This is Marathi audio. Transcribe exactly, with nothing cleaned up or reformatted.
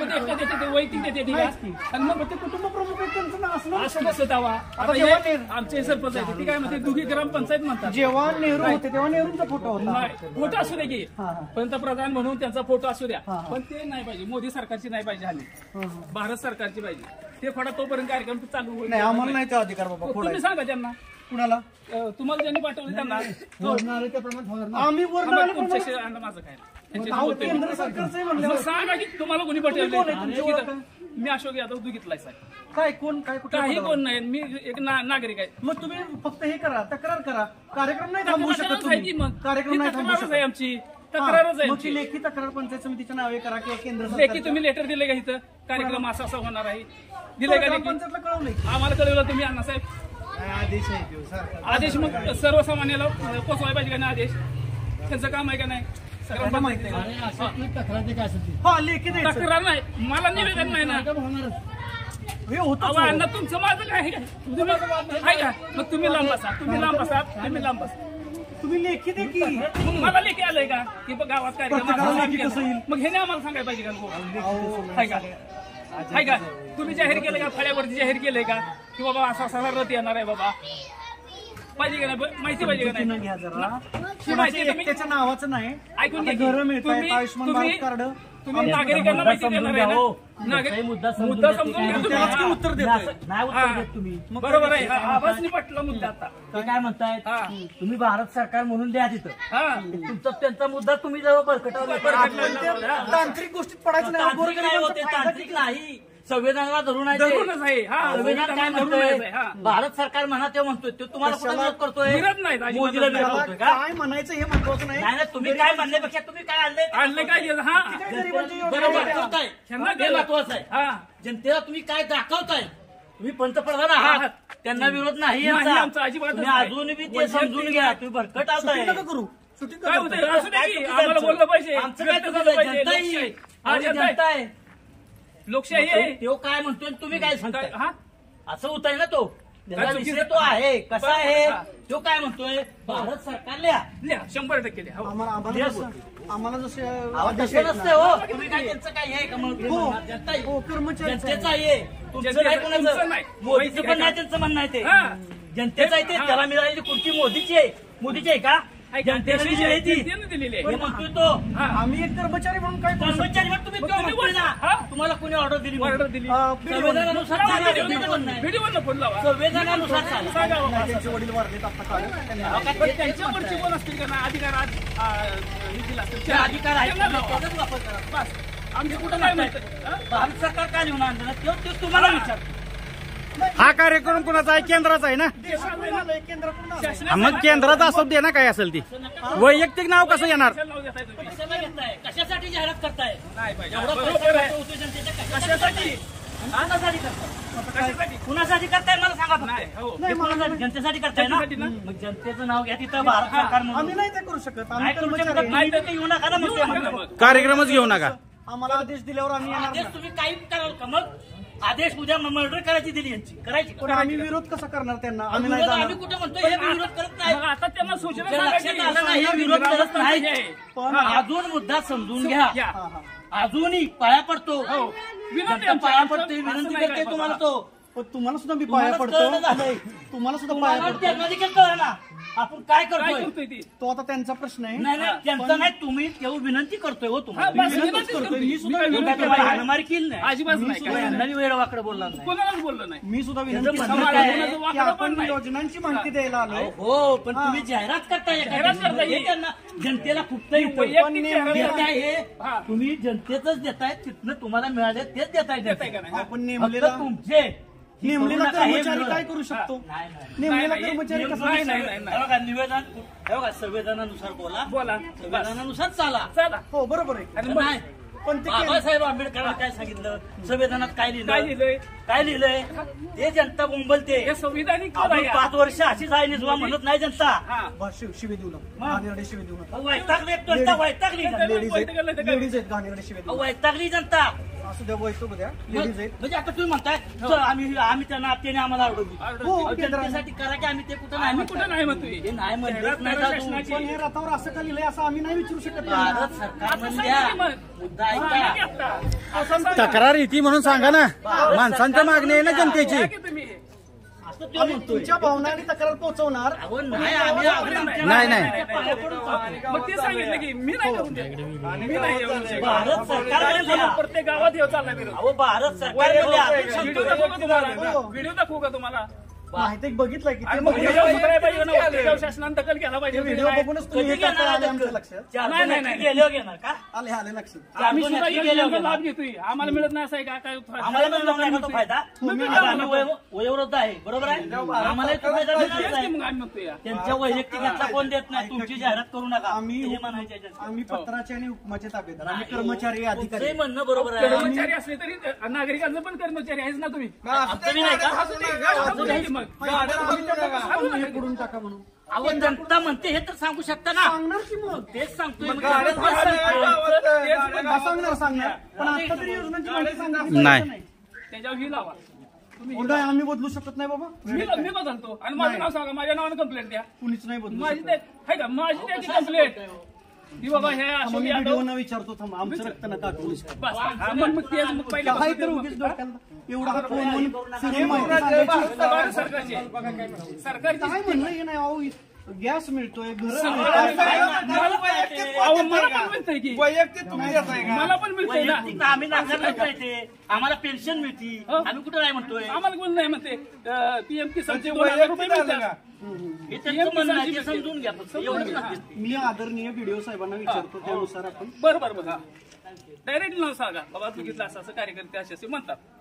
ते एकटं देते ते वैयक्तिक देते ती आणि मग ते कुटुंब प्रमुख आहेत त्यांचं नाव असणार असं कसं दावा. आता आमचे सरपंच आहेत ती काय म्हणते दुधी ग्रामपंचायत म्हणतात. जेव्हा नेहरू होते तेव्हा नेहरूंचा फोटो होता. फोटो असू दे की पंतप्रधान म्हणून त्यांचा फोटो असू द्या पण ते नाही पाहिजे. मोदी सरकारची नाही पाहिजे हल्ली भारत सरकारची पाहिजे. ते फोडा तोपर्यंत कार्यक्रम चालू होईल. आम्हाला नाही तो अधिकार बाबा. तुम्ही सांगा त्यांना कुणाला तुम्हाला ज्यांनी पाठवले त्यांना आम्ही माझं काय केंद्र सरकारचं सांगा की तुम्हाला कोणी पाठवलं. मी अशोक यादव दुघितलाय साहेब. काय कोण काय काही कोण नाही मी एक नागरिक आहे. मग तुम्ही फक्त हे करा तक्रार करा. कार्यक्रम नाही थांबवू शकत तुम्ही. मग कार्यक्रम नाही थांबवू शकत आमची तक्रारच आहे. लेखी तक्रार पंचायत समितीच्या नावे करा किंवा केंद्र लेखी तुम्ही लेटर दिले का इथं कार्यक्रम असा असा होणार आहे दिले का पंचायतला कळवलं आम्हाला कळवलं तुम्ही अण्णासाहेब आदेश आहे. आदेश मग सर्वसामान्याला पोचवायला पाहिजे का नाही आदेश. त्यांचं काम आहे का नाही सगळ्यांना माहिती आहे. तक्रार नाही मला निवेदन नाही ना अण्णा तुमचं माझं काय आहे का. मग तुम्ही लांब बसा तुम्ही लांब बसा तुम्ही लांब बसा. तुम्ही लेखी दे की मला लेखी आलंय का की गावात कार्यक्रम मग हे नाही आम्हाला सांगायला पाहिजे का आहे का. तुम्ही जाहीर केलं का फळ्यावरती जाहीर केलंय का की बाबा असा असा रथ येणार आहे बाबा पाहिजे का नाही माहिती पाहिजे का नाही. माहिती त्याच्या नावाचं नाही ऐकून घर मिळतं आयुष्यमान भारत कार्ड तुम्ही नागरिकांना माहिती देणार आहे मुद्दा समजून उत्तर देत तुम्ही बरोबर आहे. आवाज निपटला मुद्दा आता ते काय म्हणताय तुम्ही भारत सरकार म्हणून द्या तिथं तुमचा त्यांचा मुद्दा तुम्ही जेव्हा बरकटावला तांत्रिक गोष्टीत पडायचं नाही. तांत्रिक नाही संविधानाला धरून आहे. संविधान काय म्हणतोय भारत सरकार म्हणा ते म्हणतोय ते तुम्हाला विरोध करतोय मोदीला विरोध करतोय का काय म्हणायचं हे महत्वाचं नाही. नाही तुम्ही काय म्हणण्यापेक्षा तुम्ही काय आणले आणले काय बरोबर महत्वाचं आहे. जनतेला तुम्ही काय दाखवताय. तुम्ही पंतप्रधान आहात त्यांना विरोध नाही अजून बी ते समजून घ्या. तुम्ही भरकट आवताय करू बोललं पाहिजे. आमचं काय जनता आहे लोकशाही आहे. तो काय म्हणतोय तुम्ही काय सांगताय असं होत आहे ना. तो विषय तो आहे कसा आहे तो काय म्हणतोय भारत सरकार लिहा लिहा शंभर टक्के लिहा. आम्हाला जसे नसते हो तुम्ही काय त्यांचं काय आहे का मग जनतेचं आहे तुमचं नाही कोणाचं मोदीचं पण नाही त्यांचं म्हणणं आहे ते जनतेचं आहे. ते त्याला मिळालेली कुर्ती मोदीची आहे मोदीची आहे का जनतेला दिलेली म्हणतोय तो. आम्ही एक कर्मचारी म्हणून काय कर्मचारी तुम्ही तुम्हाला कोणी ऑर्डर दिली ऑर्डर दिली संविधानानुसार फोन लावा संविधानानुसार त्यांचे वडील वारलेत आता त्यांच्यावरची कोण असतील का ना अधिकार अधिकार आहे आमचे कुठं काय माहिती भारत सरकार काय लिहून आणलं ते तुम्हाला विचार. हा कार्यक्रम कुणाचा आहे केंद्राचा आहे ना. मग केंद्राचा असं दे ना काय असेल ती वैयक्तिक नाव कसं येणार. कशासाठी जाहिरात करताय कुणासाठी करताय मला सांगा. जनतेसाठी करताय ना मग जनतेचं नाव घ्या तिथं भारत सरकार आम्ही नाही ते करू शकत. येऊ नका ना कार्यक्रमच घेऊ नका. आम्हाला आदेश दिल्यावर आम्ही आदेश तुम्ही काही कराल का मग आदेश उद्या मर्डर करायची दिली यांची करायची. आम्ही विरोध कसा करणार त्यांना. आम्ही आम्ही कुठे म्हणतो हे विरोध करत नाही. आता त्यांना सूचना लक्षात आलं नाही हे विरोध करत नाही. पण अजून मुद्दा समजून घ्या. अजूनही पाया पडतो पाया पडतो विनंती करते तुम्हाला. तो तुम्हाला सुद्धा मी पाया पडतो तुम्हाला सुद्धा पाया पडतो ना आपण काय करतोय तो आता त्यांचा प्रश्न आहे. नाही नाही त्यांचा नाही तुम्ही तेव्हा विनंती करतोय हो तुम्हाला करतोय. मी सुद्धा हाणामारी केली नाही अजिबात वेळवाकडे बोलला नाही कोणालाच बोललं नाही. मी सुद्धा विनंती आपण योजनांची माहिती द्यायला आलो हो पण तुम्ही जाहिरात करताय त्यांना जनतेला खूप हे तुम्ही जनतेच देताय तिथनं तुम्हाला मिळाले तेच देताय. आपण नेमलेला तुमचे नेमलेला कर्मचारी काय करू शकतो. नेमलेला कर्मचारी निवेदन बघा संविधानानुसार बोला बोला संविधानानुसार चाला चाला हो बरोबर आहे. नाही पण बाबासाहेब आंबेडकरांनी काय सांगितलं संविधानात काय लिहिलंय काय लिहिलंय ते जनता बोंबलते. संविधानिक पाच वर्ष अशीच आहे निजवा म्हणत नाही जनता. शिवे देऊ नका शिवे देऊ नका वैतागली वैतागली लेडीज आहेत घाणेरडे शिवे देऊ वैतागली जनता असू द्या वैतुक द्या लेडीज आहेत. म्हणजे आता तुम्ही म्हणताय चल, आम्ही आम्ही त्यांना त्याने आम्हाला अडवली जनतेसाठी करा की आम्ही ते कुठं नाही आम्ही कुठं नाही म्हणतोय हे नाही म्हणत नाही का तू? पण हे रथावर असं का लिहिलंय असं आम्ही नाही विचारू शकत भारत सरकार म्हणल्या मुद्दा ऐका तक्रार येते म्हणून सांगा ना. माणसांच्या मागणी आहे ना जनतेची. असं तो आम्ही म्हणतोय तुमच्या भावना आणि तक्रार पोहोचवणार. अहो नाही आम्ही आम्ही आमच्या- नाही, नाही. आमच्या पाया पडून जातो. मग ते सांगितलं की मी नाही करून देत. मी नाही येऊन देत. भारत सरकार म्हणल्या प्रत्येक गावात येऊ चाललाय विरोध. अहो भारत सरकार म्हणल्या व्हिडिओ दाखवू का तुम्हाला? व्हिडिओ दाखवू का तुम्हाला? माहिती बघितलंय की ते आणि मग व्हिडिओ व्हिडिओ सुधारायला पाहिजे ना. वरती शासनाने दखल घ्यायला पाहिजे. व्हिडिओ बघूनच तुम्ही कधी हे करताय घेणार आले आमच्या लक्षात. चार नाही, नाही, नाही. गेलो घेणार का आले आले लक्षात. आम्ही सुद्धा नक्की गेलो योजनेचा घेणार. लाभ घेतोय. आम्हाला मिळत नाही असं आहे का? काय आम्हाला मिळणार नाही का तो फायदा आता आम्ही वयो- वयोवृद्ध आहे बरोबर आहे आम्हाला तो फायदा मिळणार तेच की नाही. मग आम्ही म्हणतोय या. त्यांच्या वैयक्तिक यातला कोण देत नाही तुमची जाहिरात करू नका आम्ही हे म्हणायचे याच्यात. आम्ही पत्राचे आणि हुकमाचे ताबेदार आम्ही कर्मचारी तुमचंही अधिकारी. म्हणणं बरोबर आहे कर्मचारी असले तरी नागरिकांचे पण कर्मचारी आहेच ना तुम्ही. आमचं बी नाही का असू दे की मग. आम्ही हे करून टाका म्हणून अहो जनता म्हणते हे तर सांगू शकता ना सांगणार की मग तेच सांगतोय मग मी. गाड्या तेच सांगतोय. तेच पण हा, सांगणार सांगणार पण आता तरी योजनांची माहिती सांगणार नाही. त्याच्यावर ही लावा. तुम्ही हो, नाही, आम्ही बदलू शकत नाही बाबा. मी मी बदलतो आणि माझं नाव सांगा. माझ्या नावाने कंप्लेंट द्या. कुणीच नाही बदलू माझी शकत. ते आहे का माझी त्याची कंप्लेंट की बाबा हे मग अशोक मी यादव व्हिडिओ विचारतो थांब आमचं रक्त नका करू. बस हा, मग मग ते मग पहिले काय तर उगीच डोक्याला एवढा हा फोन म्हणून सगळी माहिती सांगायची. सरकारची सरकारची काय म्हणणं हे नाही अहो गॅस मिळतोय घर अहो, मिळतोय. मला पण मिळतंय की मला पण मिळतंय ना. वैयक्तिक आम्ही नाकारलं पाहिजे आम्हाला पेन्शन मिळती हो. आम्ही कुठं नाही म्हणतोय आम्हाला कोण नाही म्हणते पीएम किसानचे दोन हजार रुपये मिळतात. हे त्यांचं म्हणणं आहे, ते समजून घ्या फक्त एवढंच नाही. मी आदरणीय व्हिडिओ साहेबांना विचारतो त्यानुसार आपण बरं बरं बघा डायरेक्ट नाव सांगा बाबा बघितलं असं असं कार्यकर्ते असे असे म्हणतात.